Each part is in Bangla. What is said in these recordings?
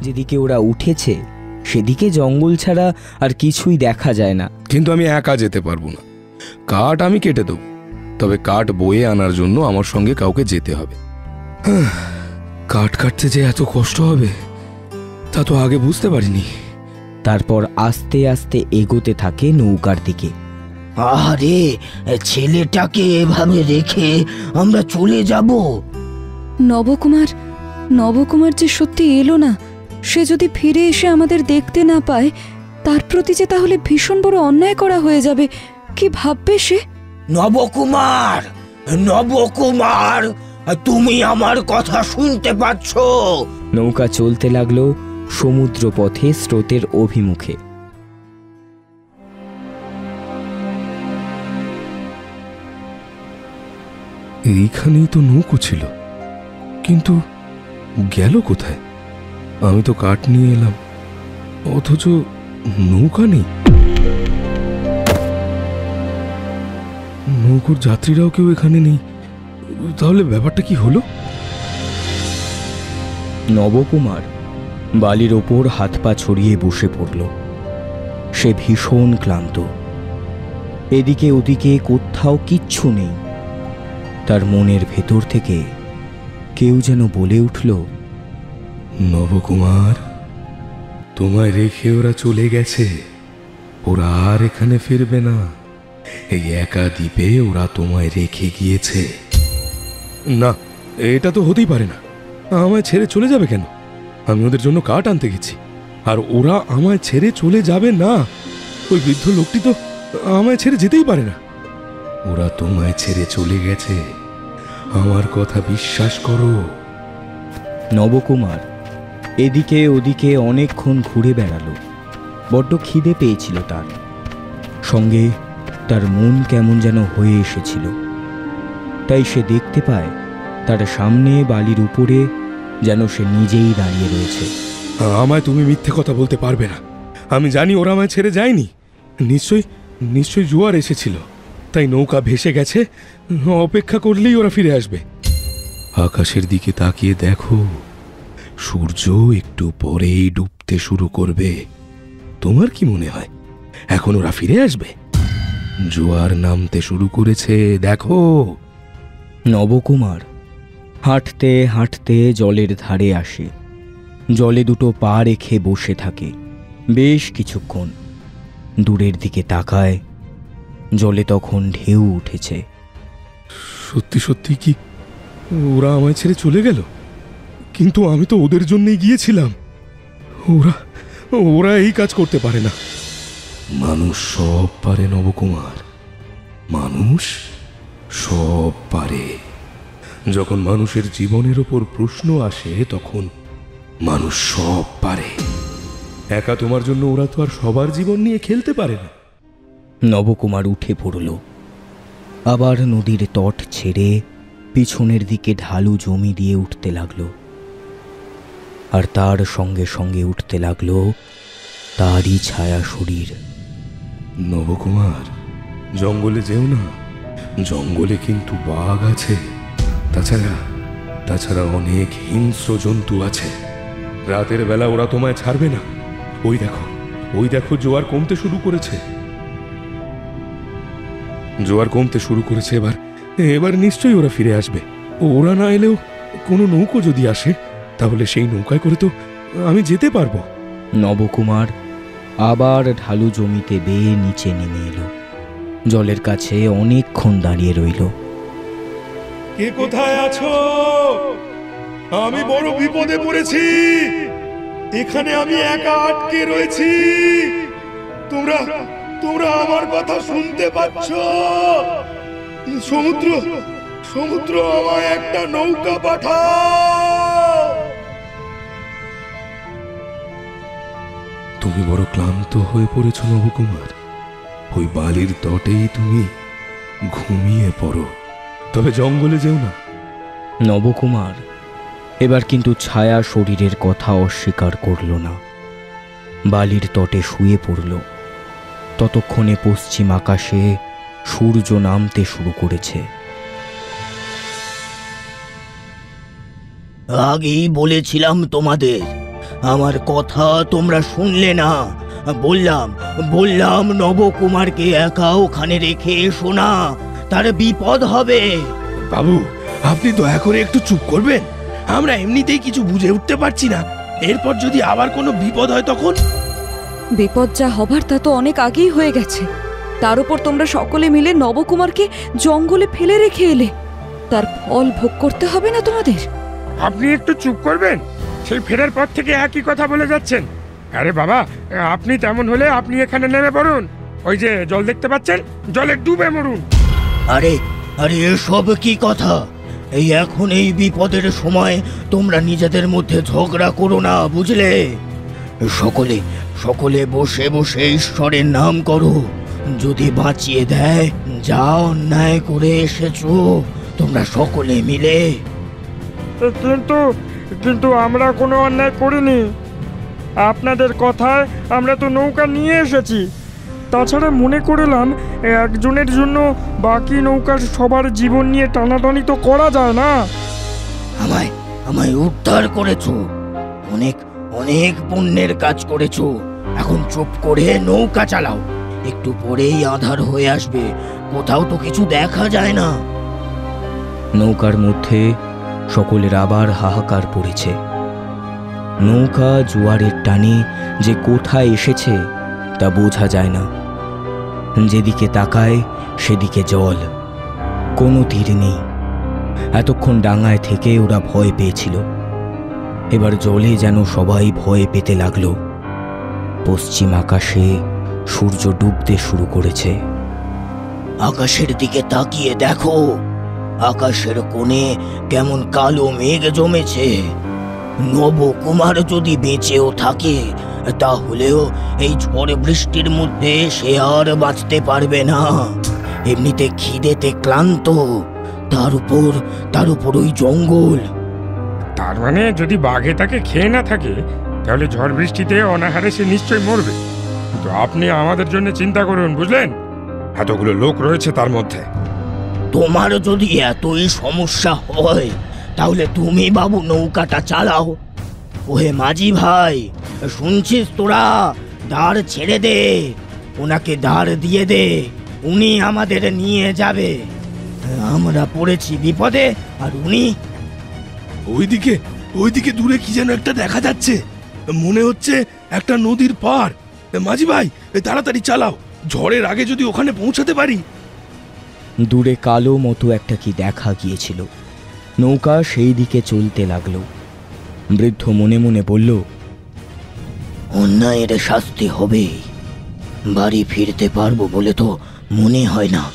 যেদিকে ওরা উঠেছে সেদিকে জঙ্গল ছাড়া আর কিছুই দেখা যায় না। কিন্তু আমি একা যেতে পারবো না। কাঠ আমি কেটে দেবো, তবে কাঠ বয়ে আনার জন্য আমার সঙ্গে কাউকে যেতে হবে। কাঠ কাটতে যে এত কষ্ট হবে তা তো আগে বুঝতে পারিনি। তারপর আস্তে আস্তে এগোতে থাকে নৌকার দিকে। আরে ছেলেটাকে এভাবে রেখে আমরা চলে যাব? নবকুমার যে সত্যি এলো না, সে যদি ফিরে এসে আমাদের দেখতে না পায়, তার প্রতি যে তাহলে ভীষণ বড় অন্যায় করা হয়ে যাবে। কি ভাববে সে? নবকুমার, তুমি আমার কথা শুনতে পাচ্ছ? নৌকা চলতে লাগলো সমুদ্র পথে স্রোতের অভিমুখে। এইখানেই তো নৌকো ছিল, কিন্তু গেল কোথায়? আমি তো কাঠ নিয়ে এলাম, অথচ নৌকা নেই। নৌকোর যাত্রীরাও কেউ এখানে নেই। তাহলে ব্যাপারটা কি হলো? নবকুমার বালির ওপর হাত পা ছড়িয়ে বসে পড়ল। সে ভীষণ ক্লান্ত। এদিকে ওদিকে কোথাও কিচ্ছু নেই। তার মনের ভেতর থেকে কেউ যেন বলে উঠল, নবকুমার, তোমায় রেখে ওরা চলে গেছে। ওরা আর এখানে ফিরবে না। এই একা দ্বীপে ওরা তোমায় রেখে গিয়েছে। না, এটা তো হতেই পারে না। আমায় ছেড়ে চলে যাবে কেন? আমি ওদের জন্য কাঠ আনতে গেছি, আর ওরা আমায় ছেড়ে চলে যাবে না। ওই বৃদ্ধ লোকটি তো আমায় ছেড়ে যেতেই পারে না। ওরা তোমায় ছেড়ে চলে গেছে, আমার কথা বিশ্বাস করো। নবকুমার এদিকে ওদিকে অনেকক্ষণ ঘুরে বেড়ালো। বড্ড খিদে পেয়েছিল তার, সঙ্গে তার মন কেমন যেন হয়ে এসেছিল। তাই সে দেখতে পায় তার সামনে বালির উপরে যেন সে নিজেই দাঁড়িয়ে রয়েছে। আমায় তুমি মিথ্যে কথা বলতে পারবে না। আমি জানি ওরা আমায় ছেড়ে যায়নি। নিশ্চয়ই জোয়ার এসেছিল, তাই নৌকা ভেসে গেছে। অপেক্ষা করলেই ওরা ফিরে আসবে। আকাশের দিকে তাকিয়ে দেখো, সূর্য একটু পরেই ডুবতে শুরু করবে। তোমার কি মনে হয় এখন ওরা ফিরে আসবে? জোয়ার নামতে শুরু করেছে, দেখো। নবকুমার হাঁটতে হাঁটতে জলের ধারে আসে। জলে দুটো পা রেখে বসে থাকে বেশ কিছুক্ষণ। দূরের দিকে তাকায়, জলে তখন ঢেউ উঠেছে। সত্যি সত্যি কি ওরা আমায় ছেড়ে চলে গেল? কিন্তু আমি তো ওদের জন্যই গিয়েছিলাম। ওরা এই কাজ করতে পারে না। মানুষ সব পারে নবকুমার, মানুষ সব পারে। যখন মানুষের জীবনের ওপর প্রশ্ন আসে তখন মানুষ সব পারে। একা তোমার জন্য ওরা তো আর সবার জীবন নিয়ে খেলতে পারে না। নবকুমার উঠে পড়ল। আবার নদীর তট ছেড়ে পিছনের দিকে ঢালু জমি দিয়ে উঠতে লাগলো। আর তার সঙ্গে সঙ্গে উঠতে লাগলো তারই ছায়া শরীর। নবকুমার, জঙ্গলে যেও না। জঙ্গলে কিন্তু বাঘ আছে, তাছাড়া অনেক হিংস্র জন্তু আছে। রাতের বেলা ওরা তোমায় ছাড়বে না। ওই দেখো জোয়ার কমতে শুরু করেছে। এবার নিশ্চয়ই ওরা ফিরে আসবে। ওরা না এলেও কোনো নৌকো যদি আসে তাহলে সেই নৌকায় করে তো আমি যেতে পারবো। নবকুমার আবার ঢালু জমিতে বেয়ে নিচে নেমে এলো। জলের কাছে অনেকক্ষণ দাঁড়িয়ে রইল। কে কোথায় আছো? আমি বড় বিপদে পড়েছি। এখানে আমি একা আটকে রয়েছি। তোমরা আমার কথা শুনতে পাচ্ছ? সমুদ্র আমায় একটা নৌকা পাঠাও। তুমি বড় ক্লান্ত হয়ে পড়েছ নবকুমার। ওই বালির তটেই তুমি ঘুমিয়ে পড়ো, তবে জঙ্গলে যেও না। নবকুমার এবার কিন্তু ছায়া শরীরের কথা অস্বীকার করল না। বালির তটে শুয়ে পড়ল। ততক্ষণে পশ্চিম আকাশে সূর্য নামতে শুরু করেছে। আগেই বলেছিলাম তোমাদের, আমার কথা তোমরা শুনলে না। বললাম বললাম নবকুমারকে একা ওখানে রেখে এসো না, তার বিপদ হবে। বাবু, আপনি দয়া করে একটু চুপ করবেন। আমরা এমনিতেই কিছু বুঝে উঠতে পারছি না, এরপর যদি আবার কোনো বিপদ হয় তখন। বিপদ যা হবার তা তো অনেক আগেই হয়ে গেছে। তার উপর তোমরা সকলে মিলে নবকুমারকে জঙ্গলে ফেলে রেখে এলে, তার ফল ভোগ করতে হবে না তোমাদের? আপনি একটু চুপ করবেন? সেই ফেরার পর থেকে একই কথা বলে যাচ্ছেন। আরে বাবা, আপনি তেমন হলে আপনি এখানে নেমে পড়ুন। ওই যে জল দেখতে পাচ্ছেন, জলে ডুবে মরুন। আরে আরে এসব কি কথা? এই এখন এই বিপদের সময় তোমরা নিজেদের মধ্যে ঝগড়া করো না, বুঝলে? সকলে সকলে বসে বসে ঈশ্বরের নাম করো। যদি বাঁচিয়ে দেয়, যা অন্যায় করে এসেছো তোমরা সকলে মিলে। কিন্তু কিন্তু আমরা কোনো অন্যায় করিনি। আপনাদের কথায় আমরা তো নৌকা নিয়ে এসেছি। তাছাড়া মনে করলাম একজনের জন্য বাকি নৌকার সবার জীবন নিয়ে টানাটানি তো করা যায় না। আমায় আমায় উদ্ধার করেছো, অনেক অনেক পুণ্যের কাজ করেছো। এখন চুপ করে নৌকা চালাও, একটু পরেই আঁধার হয়ে আসবে, কোথাও তো কিছু দেখা যায় না। নৌকার মধ্যে সকলের আবার হাহাকার পড়েছে। নৌকা জোয়ারের টানে যে কোথায় এসেছে তা বোঝা যায় না। যেদিকে তাকায় সেদিকে জল, কোনো তীর নেই। এতক্ষণ ডাঙায় থেকে ওরা ভয় পেয়েছিল, এবার জলে যেন সবাই ভয় পেতে লাগলো। পশ্চিম আকাশে সূর্য ডুবতে শুরু করেছে। আকাশের দিকে তাকিয়ে দেখো, আকাশের কোণে কেমন কালো মেঘ জমেছে। নবকুমার যদি বেঁচেও থাকে, তাহলেও এই ঝড় বৃষ্টির মধ্যে সে আর বাঁচতে পারবে না। এমনিতে খিদেতে ক্লান্ত, তার উপর ওই জঙ্গল। তার মানে যদি বাঘে তাকে খেয়ে না থাকে, তাহলে ঝড় বৃষ্টিতে অনাহারে সে নিশ্চয়ই মরবে। কিন্তু আপনি আমাদের জন্য চিন্তা করুন, বুঝলেন? এতগুলো লোক রয়েছে তার মধ্যে। তোমার যদি এতই সমস্যা হয়, তাহলে তুমি বাবু নৌকাটা চালাও। ওহে মাঝি ভাই, শুনছিস তোরা? দাঁড় ছেড়ে দে, ওনাকে দাঁড় দিয়ে দে, উনি আমাদের নিয়ে যাবে। আমরা পড়েছি বিপদে, আর উনি। ওইদিকে দূরে কি যেন একটা দেখা যাচ্ছে, মনে হচ্ছে একটা নদীর পার। মাঝি ভাই, তাড়াতাড়ি চালাও, ঝড়ের আগে যদি ওখানে পৌঁছাতে পারি। দূরে কালো মতো একটা কি দেখা গিয়েছিল। নৌকা সেই দিকে চলতে লাগলো। বৃদ্ধ মনে মনে বলল, অন্যায়ের শাস্তি হবেই। বাড়ি ফিরতে পারবো বলে তো মনে হয় না।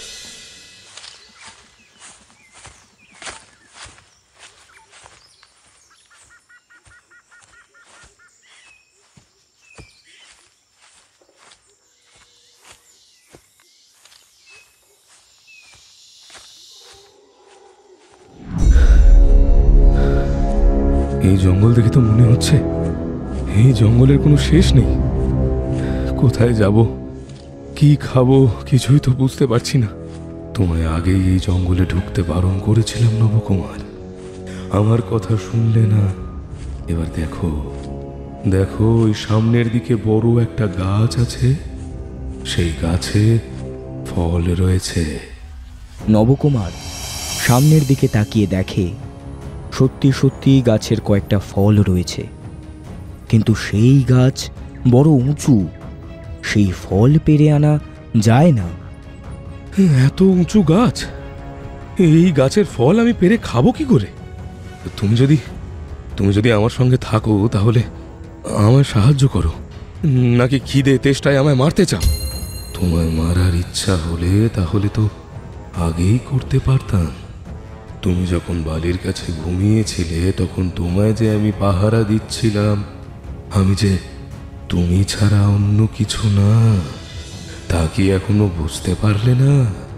এই জঙ্গল দেখে তো মনে হচ্ছে এই জঙ্গলের কোনো শেষ নেই। কোথায় যাব, কি খাবো, কিছুই তো বুঝতে পারছি না। তোমায় আগেই এই জঙ্গলে ঢুকতে বারণ করেছিলাম নবকুমার, আমার কথা শুনলে না। এবার দেখো দেখো, ওই সামনের দিকে বড় একটা গাছ আছে, সেই গাছে ফল রয়েছে। নবকুমার সামনের দিকে তাকিয়ে দেখে সত্যি সত্যি গাছের কয়েকটা ফল রয়েছে, কিন্তু সেই গাছ বড় উঁচু, সেই ফল পেরে আনা যায় না। এত উঁচু গাছ, এই গাছের ফল আমি পেরে খাবো কি করে? তুমি যদি আমার সঙ্গে থাকো, তাহলে আমায় সাহায্য করো। নাকি খিদে তেষ্টায় আমায় মারতে চাও? তোমায় মারার ইচ্ছা হলে তাহলে তো আগেই করতে পারতাম। তুমি যখন বালির কাছে ঘুমিয়েছিলে, তখন তোমায় যে আমি পাহারা দিচ্ছিলাম, আমি যে তুমি ছাড়া অন্য কিছু না, তা কি এখনো বুঝতে পারলে না?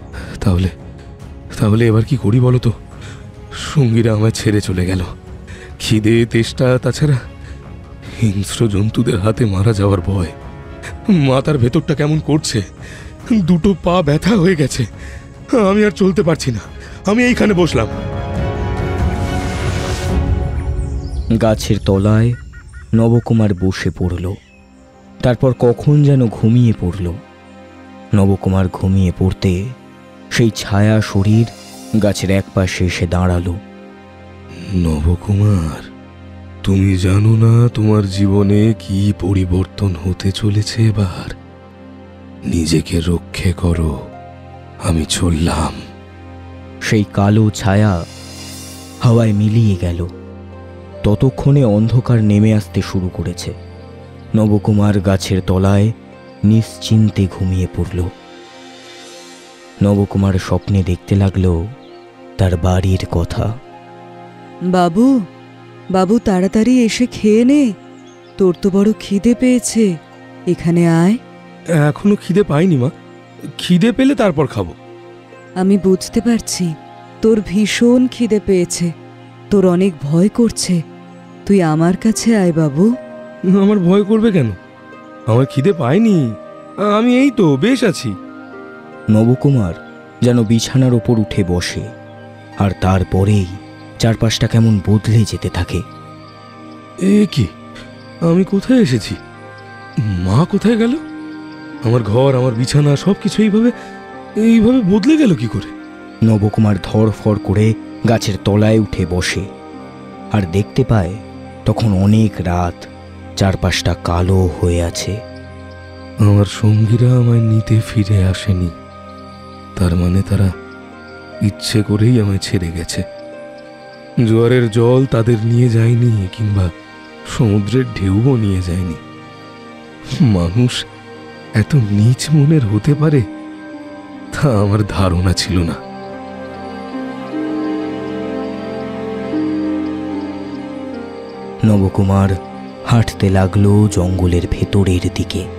তাহলে এবার কি করি বলো তো? সঙ্গীরা আমায় ছেড়ে চলে গেল। খিদে তেষ্টা, তাছাড়া হিংস্র জন্তুদের হাতে মারা যাওয়ার ভয়। মাথার ভেতরটা কেমন করছে, দুটো পা ব্যথা হয়ে গেছে, আমি আর চলতে পারছি না। আমি এইখানে বসলাম। গাছের তলায় নবকুমার বসে পড়ল। তারপর কখন যেন ঘুমিয়ে পড়ল। নবকুমার ঘুমিয়ে পড়তে সেই ছায়া শরীর গাছের একপাশে এসে দাঁড়ালো। নবকুমার, তুমি জানো না তোমার জীবনে কি পরিবর্তন হতে চলেছে এবার? নিজেকে রক্ষে করো, আমি চললাম। সেই কালো ছায়া হাওয়ায় মিলিয়ে গেল। ততক্ষণে অন্ধকার নেমে আসতে শুরু করেছে। নবকুমার গাছের তলায় নিশ্চিন্তে ঘুমিয়ে পড়ল। নবকুমার স্বপ্নে দেখতে লাগলো তার বাড়ির কথা। বাবু, বাবু তাড়াতাড়ি এসে খেয়ে নে, তোর তো বড় খিদে পেয়েছে, এখানে আয়। এখনো খিদে পাইনি মা, খিদে পেলে তারপর খাবো। আমি বুঝতে পারছি তোর ভীষণ খিদে পেয়েছে, তোর অনেক ভয় করছে। তুই আমার কাছে আয় বাবু। আমার ভয় করবে কেন? আমার খিদে পাইনি, আমি এই তো বেশ আছি। নবকুমার যেন বিছানার ওপর উঠে বসে, আর তারপরেই চারপাশটা কেমন বদলে যেতে থাকে। এ কি, আমি কোথায় এসেছি? মা কোথায় গেল? আমার ঘর, আমার বিছানা সবকিছু এইভাবে বদলে গেল কি করে? নবকুমার ধড়ফড় করে গাছের তলায় উঠে বসে, আর দেখতে পায় তখন অনেক রাত, চারপাশটা কালো হয়ে আছে। আমার সঙ্গীরা আমায় নিতে ফিরে আসেনি, তার মানে তারা ইচ্ছে করেই আমায় ছেড়ে গেছে। জোয়ারের জল তাদের নিয়ে যায়নি, কিংবা সমুদ্রের ঢেউও নিয়ে যায়নি। মানুষ এত নীচ মনের হতে পারে তা আমার ধারণা ছিল না। নবকুমার হাঁটতে লাগলো জঙ্গলের ভেতরের দিকে।